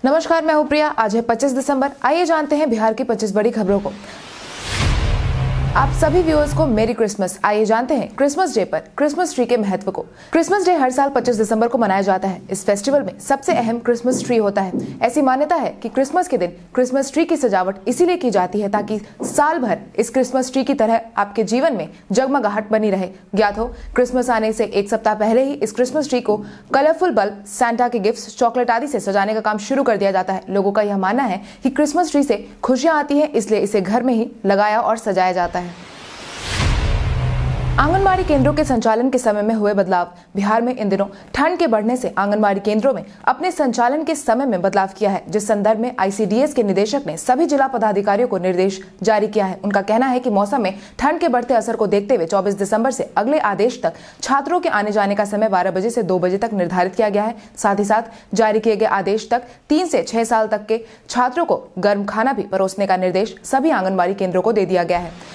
नमस्कार, मैं हूं प्रिया। आज है 25 दिसंबर। आइए जानते हैं बिहार की 25 बड़ी खबरों को। आप सभी व्यूअर्स को मेरी क्रिसमस। आइए जानते हैं क्रिसमस डे पर क्रिसमस ट्री के महत्व को। क्रिसमस डे हर साल 25 दिसंबर को मनाया जाता है। इस फेस्टिवल में सबसे अहम क्रिसमस ट्री होता है। ऐसी मान्यता है कि क्रिसमस के दिन क्रिसमस ट्री की सजावट इसीलिए की जाती है ताकि साल भर इस क्रिसमस ट्री की तरह आपके जीवन में जगमगाहट बनी रहे। ज्ञात हो, क्रिसमस आने से एक सप्ताह पहले ही इस क्रिसमस ट्री को कलरफुल बल्ब, सैंटा के गिफ्ट्स, चॉकलेट आदि से सजाने का काम शुरू कर दिया जाता है। लोगों का यह मानना है कि क्रिसमस ट्री से खुशियां आती है, इसलिए इसे घर में ही लगाया और सजाया जाता है। आंगनबाड़ी केंद्रों के संचालन के समय में हुए बदलाव। बिहार में इन दिनों ठंड के बढ़ने से आंगनबाड़ी केंद्रों में अपने संचालन के समय में बदलाव किया है, जिस संदर्भ में आईसीडीएस के निदेशक ने सभी जिला पदाधिकारियों को निर्देश जारी किया है। उनका कहना है कि मौसम में ठंड के बढ़ते असर को देखते हुए 24 दिसंबर से अगले आदेश तक छात्रों के आने जाने का समय 12 बजे से 2 बजे तक निर्धारित किया गया है। साथ ही साथ जारी किए गए आदेश तक 3 से 6 साल तक के छात्रों को गर्म खाना भी परोसने का निर्देश सभी आंगनबाड़ी केंद्रों को दे दिया गया है।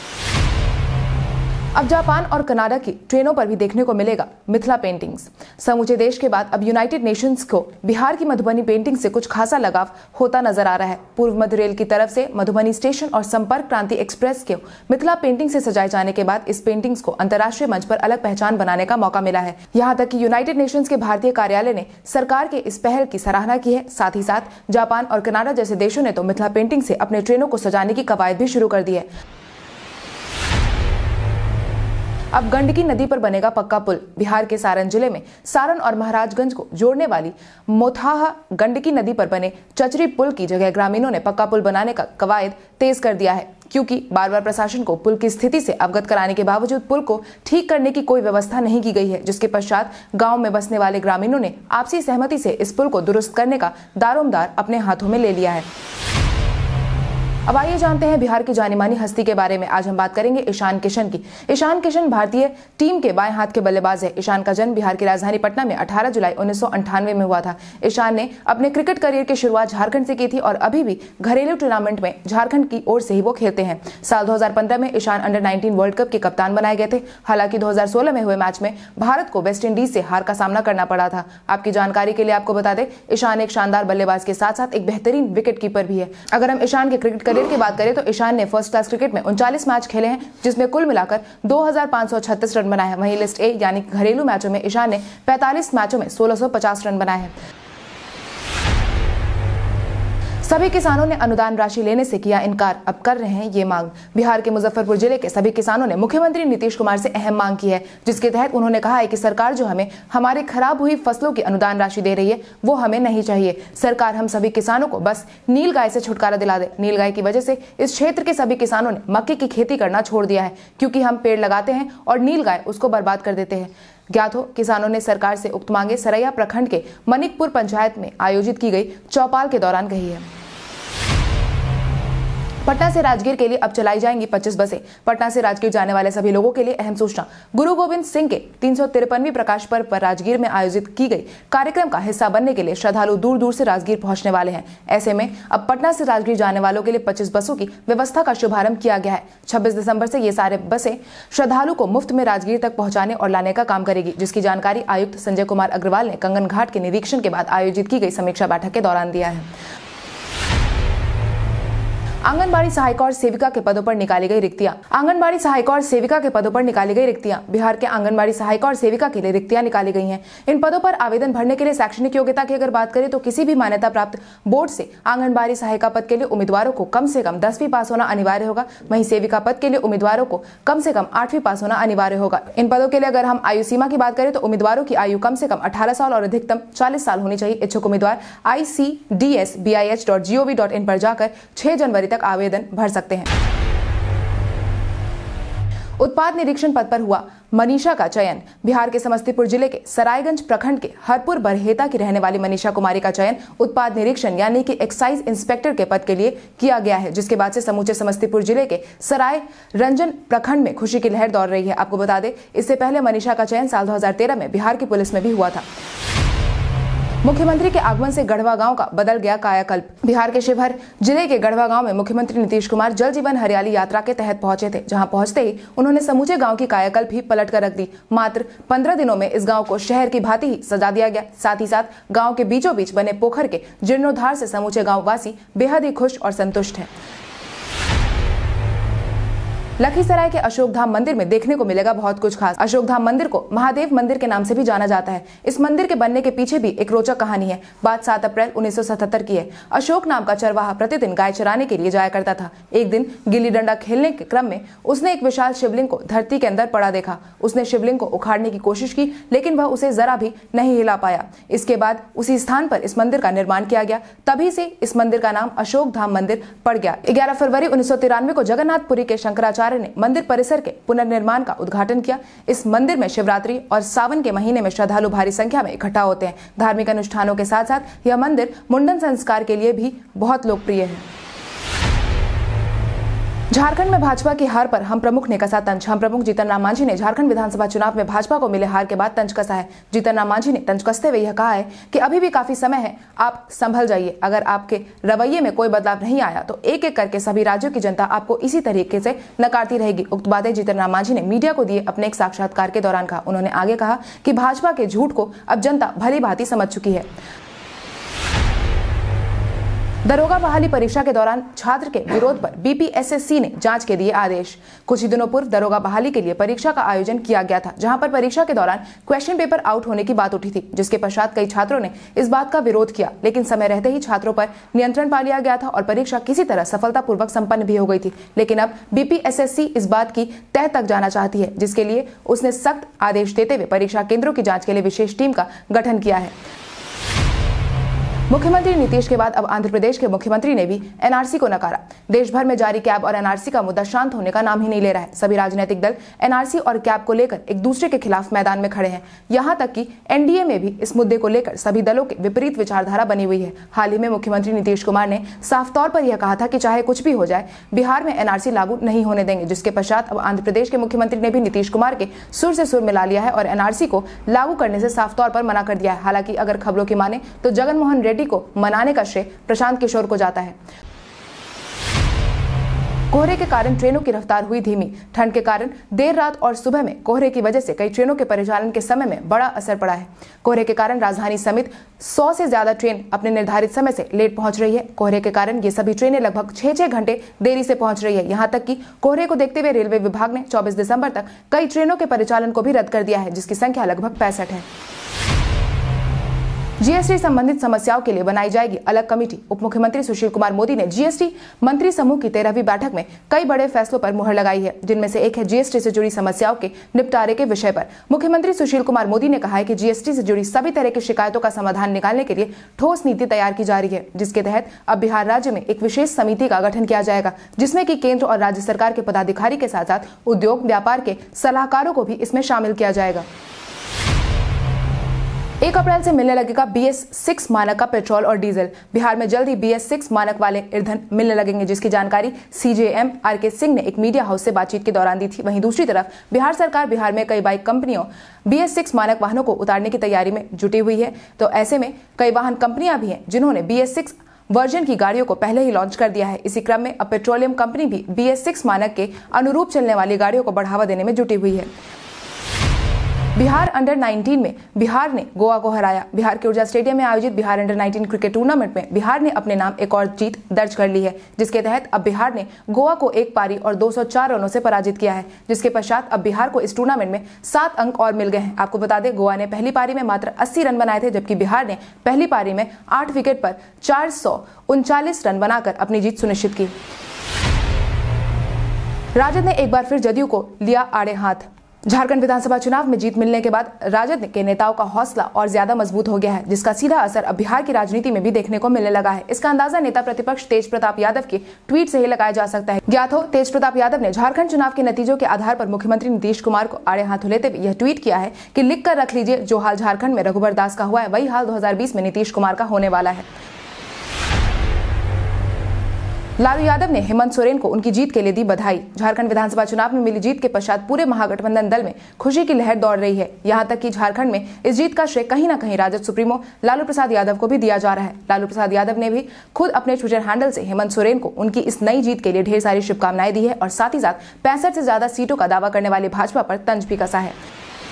अब जापान और कनाडा की ट्रेनों पर भी देखने को मिलेगा मिथिला पेंटिंग्स। समूचे देश के बाद अब यूनाइटेड नेशंस को बिहार की मधुबनी पेंटिंग से कुछ खासा लगाव होता नजर आ रहा है। पूर्व मध्य रेल की तरफ से मधुबनी स्टेशन और संपर्क क्रांति एक्सप्रेस के मिथिला पेंटिंग से सजाए जाने के बाद इस पेंटिंग्स को अंतर्राष्ट्रीय मंच पर अलग पहचान बनाने का मौका मिला है। यहाँ तक कि यूनाइटेड नेशंस के भारतीय कार्यालय ने सरकार के इस पहल की सराहना की है। साथ ही साथ जापान और कनाडा जैसे देशों ने तो मिथिला पेंटिंग से अपने ट्रेनों को सजाने की कवायद भी शुरू कर दी है। अब गंडकी नदी पर बनेगा पक्का पुल। बिहार के सारण जिले में सारण और महाराजगंज को जोड़ने वाली मोथाहा गंडकी नदी पर बने चचरी पुल की जगह ग्रामीणों ने पक्का पुल बनाने का कवायद तेज कर दिया है, क्योंकि बार बार प्रशासन को पुल की स्थिति से अवगत कराने के बावजूद पुल को ठीक करने की कोई व्यवस्था नहीं की गई है, जिसके पश्चात गांव में बसने वाले ग्रामीणों ने आपसी सहमति से इस पुल को दुरुस्त करने का दारोमदार अपने हाथों में ले लिया है। अब आइए जानते हैं बिहार की जानी मानी हस्ती के बारे में। आज हम बात करेंगे ईशान किशन की। ईशान किशन भारतीय टीम के बाएं हाथ के बल्लेबाज है। ईशान का जन्म बिहार की राजधानी पटना में 18 जुलाई 1998 में हुआ था। ईशान ने अपने क्रिकेट करियर की शुरुआत झारखंड से की थी और अभी भी घरेलू टूर्नामेंट में झारखंड की ओर से ही वो खेलते हैं। साल 2015 में ईशान अंडर 19 वर्ल्ड कप के कप्तान बनाए गए थे। हालांकि 2016 में हुए मैच में भारत को वेस्ट इंडीज से हार का सामना करना पड़ा था। आपकी जानकारी के लिए आपको बता दें, ईशान एक शानदार बल्लेबाज के साथ साथ एक बेहतरीन विकेट कीपर भी है। अगर हम ईशान के क्रिकेट करियर की बात करें तो ईशान ने फर्स्ट क्लास क्रिकेट में 39 मैच खेले हैं, जिसमें कुल मिलाकर 2536 रन बनाए हैं। वहीं लिस्ट ए यानी घरेलू मैचों में ईशान ने 45 मैचों में 1650 रन बनाए हैं। सभी किसानों ने अनुदान राशि लेने से किया इनकार, अब कर रहे हैं ये मांग। बिहार के मुजफ्फरपुर जिले के सभी किसानों ने मुख्यमंत्री नीतीश कुमार से अहम मांग की है, जिसके तहत उन्होंने कहा है कि सरकार जो हमें हमारे खराब हुई फसलों की अनुदान राशि दे रही है वो हमें नहीं चाहिए। सरकार हम सभी किसानों को बस नील गाय से छुटकारा दिला दे। नील गाय की वजह से इस क्षेत्र के सभी किसानों ने मक्के की खेती करना छोड़ दिया है, क्योंकि हम पेड़ लगाते हैं और नील गाय उसको बर्बाद कर देते हैं। ज्ञात हो, किसानों ने सरकार से उक्त मांगे सरैया प्रखंड के मनिकपुर पंचायत में आयोजित की गई चौपाल के दौरान कही है। पटना से राजगीर के लिए अब चलाई जाएंगी 25 बसें। पटना से राजगीर जाने वाले सभी लोगों के लिए अहम सूचना। गुरु गोविंद सिंह के 353वीं प्रकाश पर्व पर राजगीर में आयोजित की गई कार्यक्रम का हिस्सा बनने के लिए श्रद्धालु दूर दूर से राजगीर पहुंचने वाले हैं। ऐसे में अब पटना से राजगीर जाने वालों के लिए 25 बसों की व्यवस्था का शुभारंभ किया गया है। 26 दिसंबर से ये सारे बसें श्रद्धालु को मुफ्त में राजगीर तक पहुंचाने और लाने का काम करेगी, जिसकी जानकारी आयुक्त संजय कुमार अग्रवाल ने कंगन घाट के निरीक्षण के बाद आयोजित की गई समीक्षा बैठक के दौरान दिया है। आंगनबाड़ी सहायिका और सेविका के पदों पर निकाली गई रिक्तियां। आंगनबाड़ी सहायिका और सेविका के पदों पर निकाली गई रिक्तियां। बिहार के आंगनबाड़ी सहायिका और सेविका के लिए रिक्तियां निकाली गई हैं। इन पदों पर आवेदन भरने के लिए शैक्षणिक योग्यता की अगर बात करें तो किसी भी मान्यता प्राप्त बोर्ड से आंगनबाड़ी सहायिका पद के लिए उम्मीदवारों को कम से कम 10वीं पास होना अनिवार्य होगा। वहीं सेविका पद के लिए उम्मीदवारों को कम से कम 8वीं पास होना अनिवार्य होगा। इन पदों के लिए अगर हम आयु सीमा की बात करें तो उम्मीदवारों की आयु कम से कम 18 साल और अधिकतम 40 साल होनी चाहिए। इच्छुक उम्मीदवार ICDSBIH.gov.in पर जाकर 6 जनवरी तक आवेदन भर सकते हैं। उत्पाद निरीक्षण पद पर हुआ मनीषा का चयन। बिहार के समस्तीपुर जिले के सरायगंज प्रखंड के हरपुर बरहेता की रहने वाली मनीषा कुमारी का चयन उत्पाद निरीक्षण यानी कि एक्साइज इंस्पेक्टर के पद के लिए किया गया है, जिसके बाद से समूचे समस्तीपुर जिले के सराय रंजन प्रखंड में खुशी की लहर दौड़ रही है। आपको बता दें, इससे पहले मनीषा का चयन साल 2013 में बिहार की पुलिस में भी हुआ था। मुख्यमंत्री के आगमन से गढ़वा गांव का बदल गया कायाकल्प। बिहार के शिवहर जिले के गढ़वा गांव में मुख्यमंत्री नीतीश कुमार जल जीवन हरियाली यात्रा के तहत पहुंचे थे, जहां पहुंचते ही उन्होंने समूचे गांव की कायाकल्प ही पलट कर रख दी। मात्र 15 दिनों में इस गांव को शहर की भांति ही सजा दिया गया। साथ ही साथ गाँव के बीचों बीच बने पोखर के जीर्णोद्धार से समूचे गाँव वासी बेहद ही खुश और संतुष्ट है। लखीसराय के अशोकधाम मंदिर में देखने को मिलेगा बहुत कुछ खास। अशोकधाम मंदिर को महादेव मंदिर के नाम से भी जाना जाता है। इस मंदिर के बनने के पीछे भी एक रोचक कहानी है। बात 7 अप्रैल 1977 की है। अशोक नाम का चरवाहा प्रतिदिन गाय चराने के लिए जाया करता था। एक दिन गिल्ली डंडा खेलने के क्रम में उसने एक विशाल शिवलिंग को धरती के अंदर पड़ा देखा। उसने शिवलिंग को उखाड़ने की कोशिश की, लेकिन वह उसे जरा भी नहीं हिला पाया। इसके बाद उसी स्थान पर इस मंदिर का निर्माण किया गया। तभी से इस मंदिर का नाम अशोकधाम मंदिर पड़ गया। 11 फरवरी 1993 को जगन्नाथपुरी के शंकराचार्य ने मंदिर परिसर के पुनर्निर्माण का उद्घाटन किया। इस मंदिर में शिवरात्रि और सावन के महीने में श्रद्धालु भारी संख्या में इकट्ठा होते हैं। धार्मिक अनुष्ठानों के साथ साथ यह मंदिर मुंडन संस्कार के लिए भी बहुत लोकप्रिय है। झारखंड में भाजपा की हार पर हम प्रमुख ने कसा तंज। हम प्रमुख जीतन राम मांझी ने झारखंड विधानसभा चुनाव में भाजपा को मिले हार के बाद तंज कसा है। जीतन राम मांझी ने तंज कसते हुए यह कहा है कि अभी भी काफी समय है, आप संभल जाइए। अगर आपके रवैये में कोई बदलाव नहीं आया तो एक एक करके सभी राज्यों की जनता आपको इसी तरीके से नकारती रहेगी। उक्त बातें जीतन राम मांझी ने मीडिया को दिए अपने एक साक्षात्कार के दौरान कहा। उन्होंने आगे कहा कि भाजपा के झूठ को अब जनता भली भांति समझ चुकी है। दरोगा बहाली परीक्षा के दौरान छात्र के विरोध पर बीपीएसएससी ने जांच के दिए आदेश। कुछ ही दिनों पूर्व दरोगा बहाली के लिए परीक्षा का आयोजन किया गया था, जहां पर परीक्षा के दौरान क्वेश्चन पेपर आउट होने की बात उठी थी, जिसके पश्चात कई छात्रों ने इस बात का विरोध किया। लेकिन समय रहते ही छात्रों पर नियंत्रण पा लिया गया था और परीक्षा किसी तरह सफलतापूर्वक संपन्न भी हो गई थी। लेकिन अब बीपीएसएससी इस बात की तह तक जाना चाहती है, जिसके लिए उसने सख्त आदेश देते हुए परीक्षा केंद्रों की जाँच के लिए विशेष टीम का गठन किया है। मुख्यमंत्री नीतीश के बाद अब आंध्र प्रदेश के मुख्यमंत्री ने भी एनआरसी को नकारा। देश भर में जारी कैब और एनआरसी का मुद्दा शांत होने का नाम ही नहीं ले रहा है। सभी राजनीतिक दल एनआरसी और कैब को लेकर एक दूसरे के खिलाफ मैदान में खड़े हैं। यहां तक कि एनडीए में भी इस मुद्दे को लेकर सभी दलों के विपरीत विचारधारा बनी हुई है। हाल ही में मुख्यमंत्री नीतीश कुमार ने साफ तौर पर यह कहा था कि चाहे कुछ भी हो जाए, बिहार में एनआरसी लागू नहीं होने देंगे, जिसके पश्चात अब आंध्र प्रदेश के मुख्यमंत्री ने भी नीतीश कुमार के सुर से सुर मिला लिया है और एनआरसी को लागू करने से साफ तौर पर मना कर दिया है। हालांकि अगर खबरों की माने तो जगनमोहन रेड्डी को मनाने का श्रेय प्रशांत किशोर को जाता है। कोहरे के कारण ट्रेनों की रफ्तार हुई धीमी। ठंड के कारण देर रात और सुबह में कोहरे की वजह से कई ट्रेनों के परिचालन के समय में बड़ा असर पड़ा है। कोहरे के कारण राजधानी समेत 100 से ज्यादा ट्रेन अपने निर्धारित समय से लेट पहुंच रही है। कोहरे के कारण ये सभी ट्रेनें लगभग 6-6 घंटे देरी से पहुंच रही है। यहां तक कि कोहरे को देखते हुए रेलवे विभाग ने 24 दिसंबर तक कई ट्रेनों के परिचालन को भी रद्द कर दिया है, जिसकी संख्या लगभग 65 है। जीएसटी संबंधित समस्याओं के लिए बनाई जाएगी अलग कमेटी। उप मुख्यमंत्री सुशील कुमार मोदी ने जीएसटी मंत्री समूह की 13वीं बैठक में कई बड़े फैसलों पर मुहर लगाई है, जिनमें से एक है जीएसटी से जुड़ी समस्याओं के निपटारे के विषय पर। मुख्यमंत्री सुशील कुमार मोदी ने कहा है कि जीएसटी से जुड़ी सभी तरह की शिकायतों का समाधान निकालने के लिए ठोस नीति तैयार की जा रही है, जिसके तहत अब बिहार राज्य में एक विशेष समिति का गठन किया जाएगा, जिसमें कि केंद्र और राज्य सरकार के पदाधिकारी के साथ साथ उद्योग व्यापार के सलाहकारों को भी इसमें शामिल किया जाएगा। 1 अप्रैल से मिलने लगेगा BS6 मानक का पेट्रोल और डीजल। बिहार में जल्द ही BS6 मानक वाले ईंधन मिलने लगेंगे, जिसकी जानकारी CJM RK सिंह ने एक मीडिया हाउस से बातचीत के दौरान दी थी। वहीं दूसरी तरफ बिहार सरकार बिहार में कई बाइक कंपनियों BS6 मानक वाहनों को उतारने की तैयारी में जुटी हुई है। तो ऐसे में कई वाहन कंपनियां भी हैं जिन्होंने BS6 वर्जन की गाड़ियों को पहले ही लॉन्च कर दिया है। इसी क्रम में अब पेट्रोलियम कंपनी भी BS6 मानक के अनुरूप चलने वाली गाड़ियों को बढ़ावा देने में जुटी हुई है। बिहार अंडर 19 में बिहार ने गोवा को हराया। बिहार के ऊर्जा स्टेडियम में आयोजित बिहार अंडर 19 क्रिकेट टूर्नामेंट में बिहार ने अपने नाम एक और जीत दर्ज कर ली है, जिसके तहत अब बिहार ने गोवा को 1 पारी और 204 रनों से पराजित किया है, जिसके पश्चात अब बिहार को इस टूर्नामेंट में 7 अंक और मिल गए हैं। आपको बता दें, गोवा ने पहली पारी में मात्र 80 रन बनाए थे, जबकि बिहार ने पहली पारी में 8 विकेट पर 439 रन बनाकर अपनी जीत सुनिश्चित की। राजद ने एक बार फिर जदयू को लिया आड़े हाथ। झारखंड विधानसभा चुनाव में जीत मिलने के बाद राजद के नेताओं का हौसला और ज्यादा मजबूत हो गया है, जिसका सीधा असर अब बिहार की राजनीति में भी देखने को मिलने लगा है। इसका अंदाजा नेता प्रतिपक्ष तेज प्रताप यादव के ट्वीट से ही लगाया जा सकता है। ज्ञात हो, तेज प्रताप यादव ने झारखंड चुनाव के नतीजों के आधार पर मुख्यमंत्री नीतीश कुमार को आड़े हाथों लेते हुए यह ट्वीट किया है कि लिख कर रख लीजिए, जो हाल झारखंड में रघुवर दास का हुआ है, वही हाल 2020 में नीतीश कुमार का होने वाला है। लालू यादव ने हेमंत सोरेन को उनकी जीत के लिए दी बधाई। झारखंड विधानसभा चुनाव में मिली जीत के पश्चात पूरे महागठबंधन दल में खुशी की लहर दौड़ रही है। यहां तक कि झारखंड में इस जीत का श्रेय कहीं न कहीं राजद सुप्रीमो लालू प्रसाद यादव को भी दिया जा रहा है। लालू प्रसाद यादव ने भी खुद अपने ट्विटर हैंडल से हेमंत सोरेन को उनकी इस नई जीत के लिए ढेर सारी शुभकामनाएं दी है और साथ ही साथ 65 से ज्यादा सीटों का दावा करने वाले भाजपा पर तंज भी कसा है।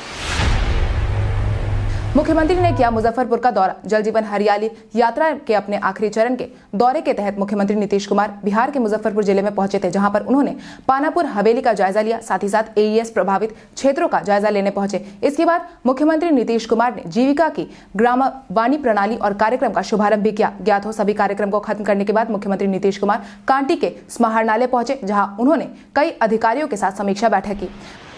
मुख्यमंत्री ने किया मुजफ्फरपुर का दौरा। जल जीवन हरियाली यात्रा के अपने आखिरी चरण के दौरे के तहत मुख्यमंत्री नीतीश कुमार बिहार के मुजफ्फरपुर जिले में पहुंचे थे, जहां पर उन्होंने पानापुर हवेली का जायजा लिया, साथ ही साथ एईएस प्रभावित क्षेत्रों का जायजा लेने पहुंचे। इसके बाद मुख्यमंत्री नीतीश कुमार ने जीविका की ग्राम वाणी प्रणाली और कार्यक्रम का शुभारंभ भी किया। ज्ञात हो सभी कार्यक्रम को खत्म करने के बाद मुख्यमंत्री नीतीश कुमार कांटी के समाहरणालय पहुंचे, जहाँ उन्होंने कई अधिकारियों के साथ समीक्षा बैठक की।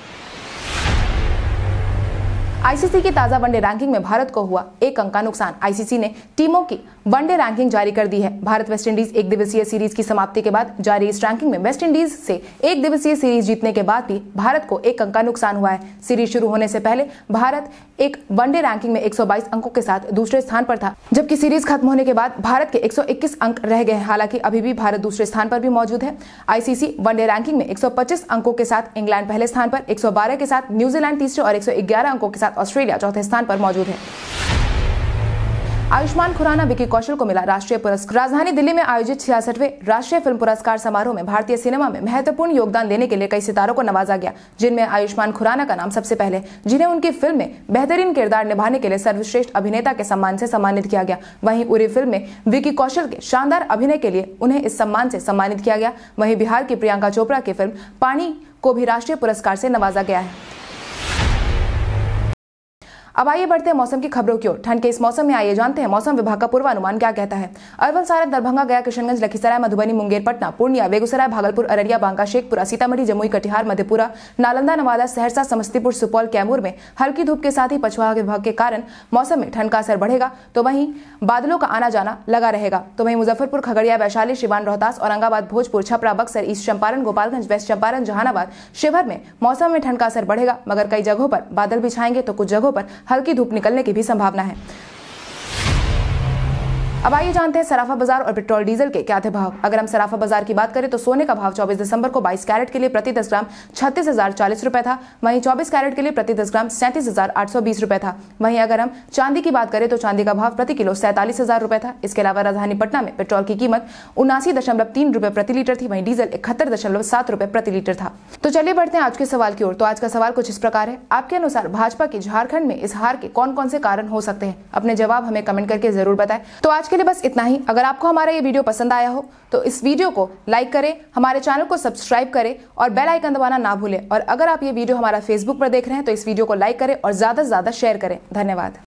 आईसीसी की ताजा वनडे रैंकिंग में भारत को हुआ 1 अंक का नुकसान। आईसीसी ने टीमों की वनडे रैंकिंग जारी कर दी है। भारत वेस्टइंडीज एक दिवसीय सीरीज की समाप्ति के बाद जारी इस रैंकिंग में वेस्टइंडीज से एक दिवसीय सीरीज जीतने के बाद भी भारत को 1 अंक का नुकसान हुआ है। सीरीज शुरू होने से पहले भारत एक वनडे रैंकिंग में 122 अंकों के साथ दूसरे स्थान पर था, जबकि सीरीज खत्म होने के बाद भारत के 121 अंक रह गए। हालांकि अभी भी भारत दूसरे स्थान पर भी मौजूद है। आईसीसी वनडे रैंकिंग में 125 अंकों के साथ इंग्लैंड पहले स्थान पर, 112 के साथ न्यूजीलैंड तीसरे और 111 अंकों के साथ ऑस्ट्रेलिया चौथे स्थान पर मौजूद है। आयुष्मान खुराना विकी कौशल को मिला राष्ट्रीय पुरस्कार। राजधानी दिल्ली में आयोजित 66वें राष्ट्रीय फिल्म पुरस्कार समारोह में भारतीय सिनेमा में महत्वपूर्ण योगदान देने के लिए कई सितारों को नवाजा गया, जिनमें आयुष्मान खुराना का नाम सबसे पहले, जिन्हें उनकी फिल्म में बेहतरीन किरदार निभाने के लिए सर्वश्रेष्ठ अभिनेता के सम्मान से सम्मानित किया गया। वहीं उरी फिल्म में विकी कौशल के शानदार अभिनय के लिए उन्हें इस सम्मान से सम्मानित किया गया। वहीं बिहार की प्रियंका चोपड़ा की फिल्म पानी को भी राष्ट्रीय पुरस्कार से नवाजा गया है। अब आइए बढ़ते हैं मौसम की खबरों की ओर। ठंड के इस मौसम में आइए जानते हैं मौसम विभाग का पूर्वानुमान क्या कहता है। अरवल, सारण, दरभंगा, गया, किशनगंज, लखीसराय, मधुबनी, मुंगेर, पटना, पूर्णिया, बेगूसराय, भागलपुर, अररिया, बांका, शेखपुरा, सीतामढ़ी, जमुई, कटिहार, मधेपुरा, नालंदा, नवादा, सहरसा, समस्तीपुर, सुपौल, कैमूर में हल्की धूप के साथ ही पछुआ विभाग के कारण मौसम में ठंड का असर बढ़ेगा, तो वहीं बादलों का आना जाना लगा रहेगा। तो वहीं मुजफ्फरपुर, खगड़िया, वैशाली, सिवान, रोहतास, औरंगाबाद, भोजपुर, छपरा, बक्सर, ईस्ट चंपारण, गोपालगंज, वेस्ट चंपारण, जहानाबाद, शिवहर में मौसम में ठंड का असर बढ़ेगा, मगर कई जगहों पर बादल भी छाएंगे तो कुछ जगहों पर हल्की धूप निकलने की भी संभावना है। अब आइए जानते हैं सराफा बाजार और पेट्रोल डीजल के क्या थे भाव। अगर हम सराफा बाजार की बात करें तो सोने का भाव 24 दिसंबर को 22 कैरेट के लिए प्रति 10 ग्राम 36,040 रुपए था। वहीं 24 कैरेट के लिए प्रति 10 ग्राम 37,820 रुपए था। वहीं अगर हम चांदी की बात करें तो चांदी का भाव प्रति किलो 47,000 रुपए था। इसके अलावा राजधानी पटना में पेट्रोल की कीमत 79.3 रुपए प्रति लीटर थी। वहीं डीजल 71.7 रुपए प्रति लीटर था। तो चलिए बढ़ते हैं आज के सवाल की ओर। तो आज का सवाल कुछ इस प्रकार है, आपके अनुसार भाजपा की झारखंड में इस हार के कौन कौन से कारण हो सकते हैं? अपने जवाब हमें कमेंट करके जरूर बताएं। तो आज के लिए बस इतना ही। अगर आपको हमारा ये वीडियो पसंद आया हो तो इस वीडियो को लाइक करें, हमारे चैनल को सब्सक्राइब करें और बेल आइकन दबाना ना भूलें। और अगर आप ये वीडियो हमारा फेसबुक पर देख रहे हैं तो इस वीडियो को लाइक करें और ज्यादा से ज्यादा शेयर करें। धन्यवाद।